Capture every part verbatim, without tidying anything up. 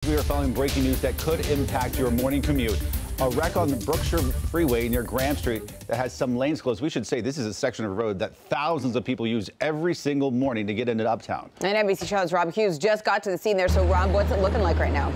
we are following breaking news that could impact your morning commute. A wreck on the Brookshire Freeway near Graham Street that has some lanes closed. We should say this is a section of road that thousands of people use every single morning to get into Uptown. And N B C Channel's Rob Hughes just got to the scene there. So, Rob, what's it looking like right now?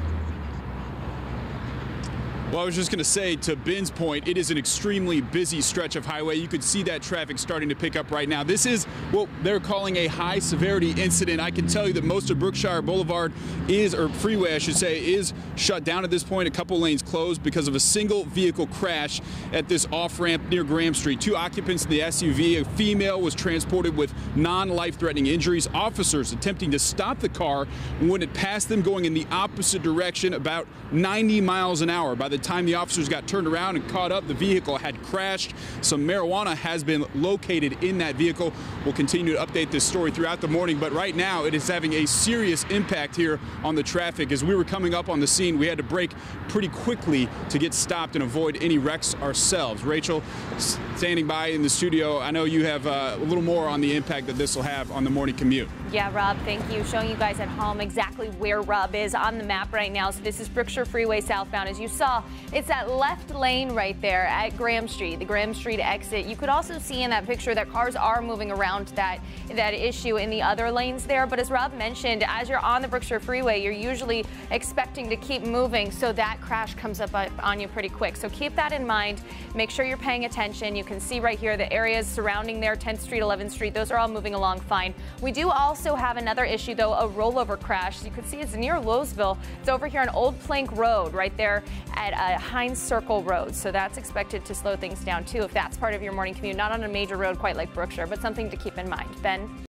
Well, I was just going to say, to Ben's point, it is an extremely busy stretch of highway. You could see that traffic starting to pick up right now. This is what they're calling a high-severity incident. I can tell you that most of Brookshire Boulevard is, or freeway, I should say, is shut down at this point. A couple lanes closed because of a single vehicle crash at this off-ramp near Graham Street. Two occupants in the S U V. A female was transported with non-life-threatening injuries. Officers attempting to stop the car when it passed them going in the opposite direction, about ninety miles an hour. By the time the officers got turned around and caught up, the vehicle had crashed. Some marijuana has been located in that vehicle. We'll continue to update this story throughout the morning, but right now it is having a serious impact here on the traffic. As we were coming up on the scene, we had to brake pretty quickly to get stopped and avoid any wrecks ourselves. Rachel, standing by in the studio, I know you have uh, a little more on the impact that this will have on the morning commute. Yeah, Rob, thank you. Showing you guys at home exactly where Rob is on the map right now. So this is Brookshire Freeway southbound. As you saw, it's that left lane right there at Graham Street, the Graham Street exit. You could also see in that picture that cars are moving around that, that issue in the other lanes there. But as Rob mentioned, as you're on the Brookshire Freeway, you're usually expecting to keep moving, so that crash comes up on you pretty quick. So keep that in mind. Make sure you're paying attention. You can see right here the areas surrounding there, tenth Street, eleventh Street. Those are all moving along fine. We do also have another issue, though, a rollover crash. You can see it's near Lowesville. It's over here on Old Plank Road, right there at uh, Hines Circle Road. So that's expected to slow things down, too, if that's part of your morning commute. Not on a major road quite like Brookshire, but something to keep in mind. Ben?